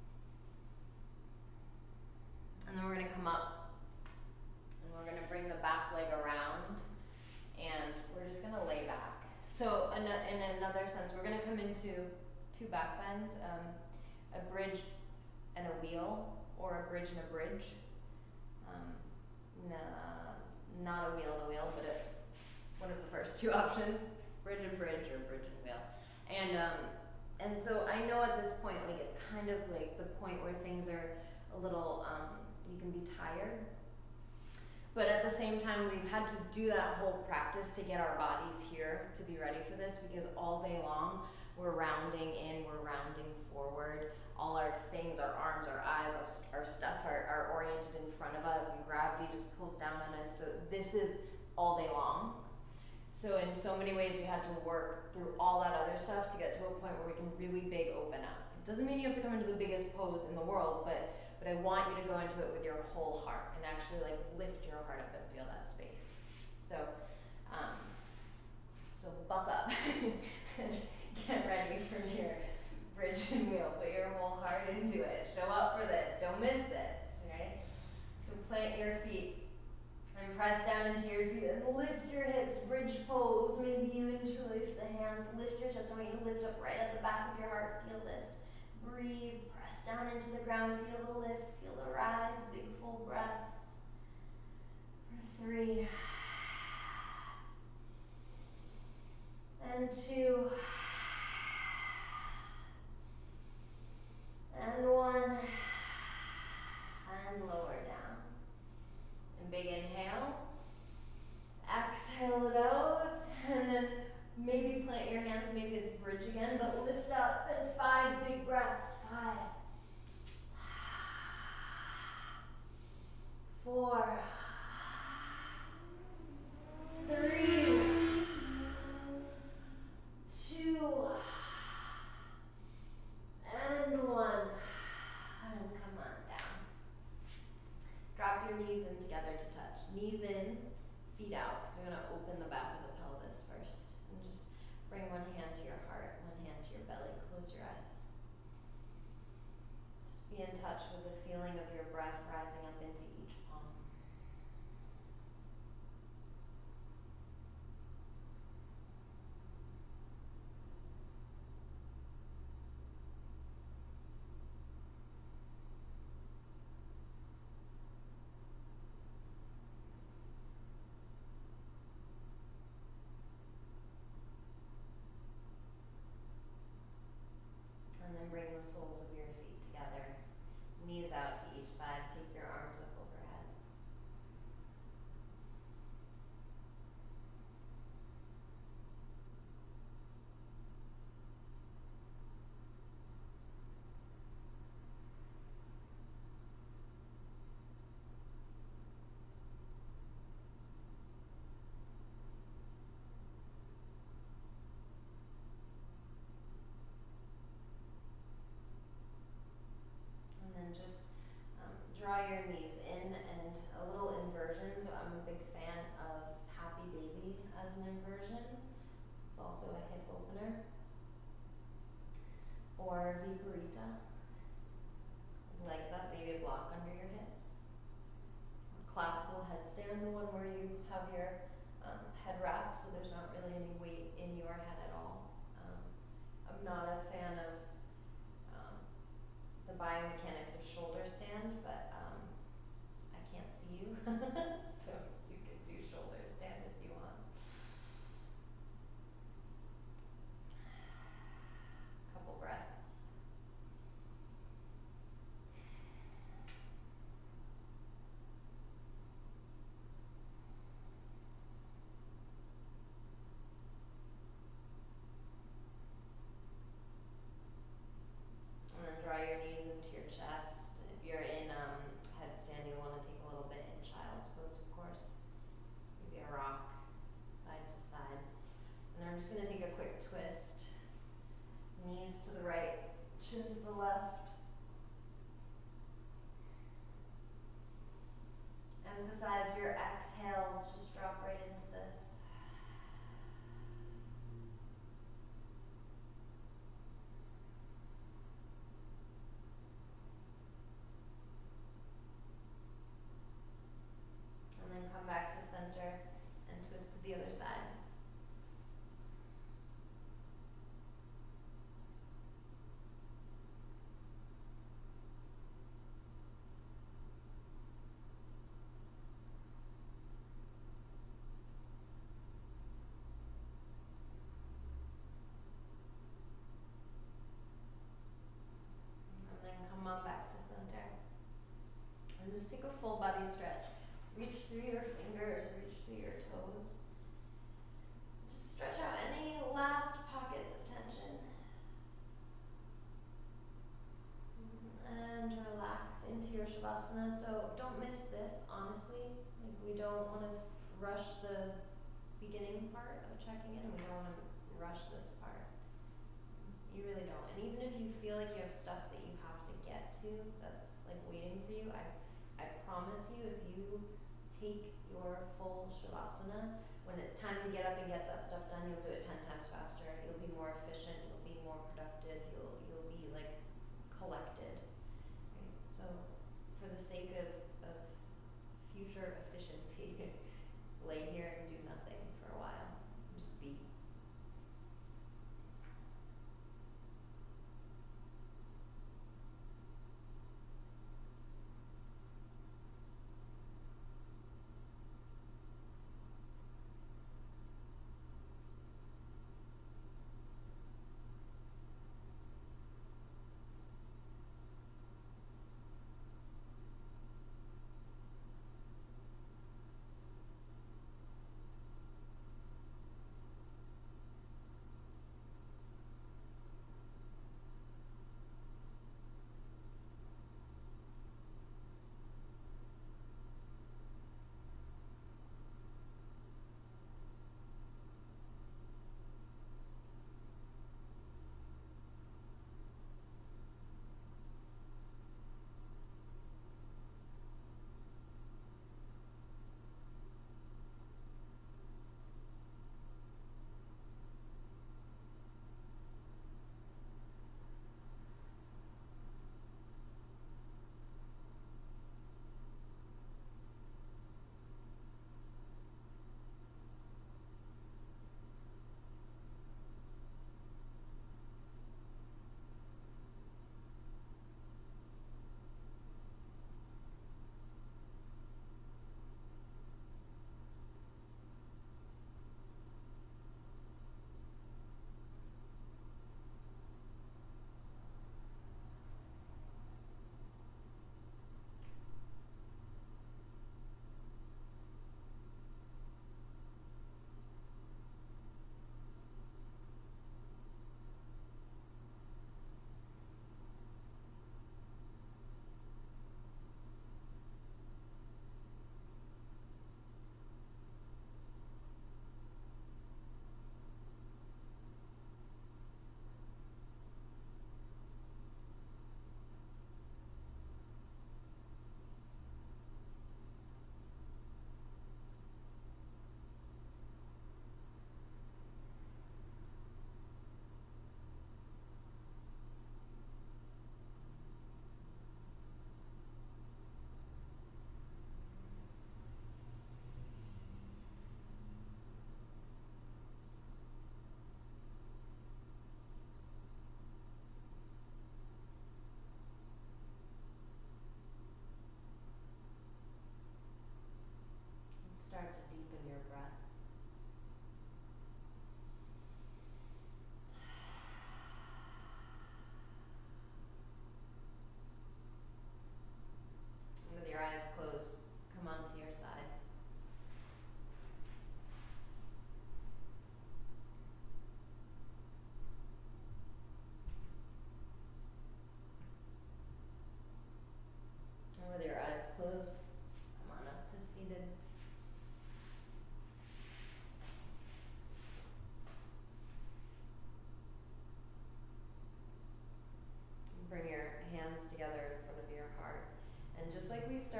And then we're gonna come up and we're gonna bring the back leg around, and we're just gonna lay back. So in, a, in another sense, we're gonna come into two back bends, um, a bridge and a wheel, or a bridge and a bridge. Um, nah, not a wheel and a wheel, but a, one of the first two options, bridge and bridge, or bridge and wheel. And um, and so I know at this point, like it's kind of like the point where things are a little, um, you can be tired. But at the same time, we've had to do that whole practice to get our bodies here to be ready for this, because all day long we're rounding in, we're rounding forward. All our things, our arms, our eyes, our, our stuff are, are oriented in front of us, and gravity just pulls down on us. So this is all day long. So in so many ways, we had to work through all that other stuff to get to a point where we can really big open up. It doesn't mean you have to come into the biggest pose in the world, but But I want you to go into it with your whole heart and actually like lift your heart up and feel that space. So, um, so buck up and get ready for your bridge and wheel. Put your whole heart into it. Show up for this. Don't miss this, right? So plant your feet and press down into your feet and lift your hips. Bridge pose. Maybe you interlace the hands. Lift your chest. I want you to lift up right at the back of your heart. Feel this. Breathe. Down into the ground, feel the lift, feel the rise, big full breaths. For three, and two, and one, and lower down. And big inhale, exhale it out, and then maybe plant your hands, maybe it's bridge again, but lift up, and five big breaths, five. Four, three, two, and one, and come on down. Drop your knees in together to touch. Knees in, feet out, because we're going to open the back of the pelvis first. And just bring one hand to your heart, one hand to your belly. Close your eyes. Just be in touch with the feeling of your breath rising up into each palm. And then bring the soles of your feet together, knees out to each side, take your arms up overhead. And then just um, draw your knees your um, head wrapped, so there's not really any weight in your head at all. Um, I'm not a fan of um, the biomechanics of shoulder stand, but um, I can't see you, so you could do shoulder stand if you want. Couple breaths. And then draw your knees into your chest. If you're in um, headstand, you want to take a little bit in child's pose, of course. Maybe a rock, side to side. And then I'm just going to take a quick twist. Knees to the right, chin to the left. Emphasize your exhales, just drop right into this. And then come back to center and twist to the other side. And then come on back to center. And just take a full body stretch. Reach through your fingers, reach through your toes. Just stretch out any last pockets of tension. And relax into your Shavasana. So don't miss this, honestly. Like, we don't want to rush the beginning part of checking in, and we don't want to rush this part. You really don't. And even if you feel like you have stuff that you have to get to that's like waiting for you, I I promise you, if you take your full Shavasana, when it's time to get up and get that stuff done, you'll do it ten times faster. You'll be more efficient, you'll be more productive, you'll you'll be like collected. Right? So for the sake of, of future efficiency, lay here and do nothing for a while. Just be.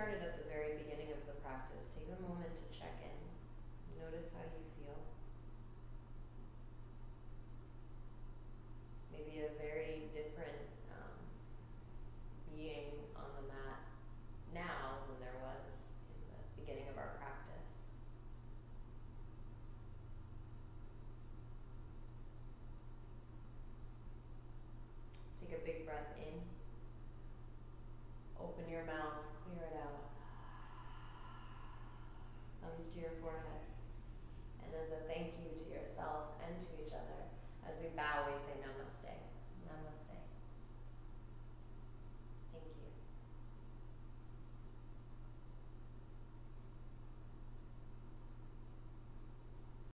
started at the very beginning of the practice, take a moment to check in. Notice how you feel. Maybe a very different um, being on the mat now than there was in the beginning of our practice. Take a big breath in. Open your mouth, clear it out. Thumbs to your forehead. And as a thank you to yourself and to each other, as we bow